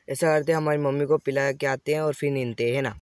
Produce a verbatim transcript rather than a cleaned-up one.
ऐसा करते हमारी मम्मी को पिला के आते हैं और फिर नींदते हैं ना।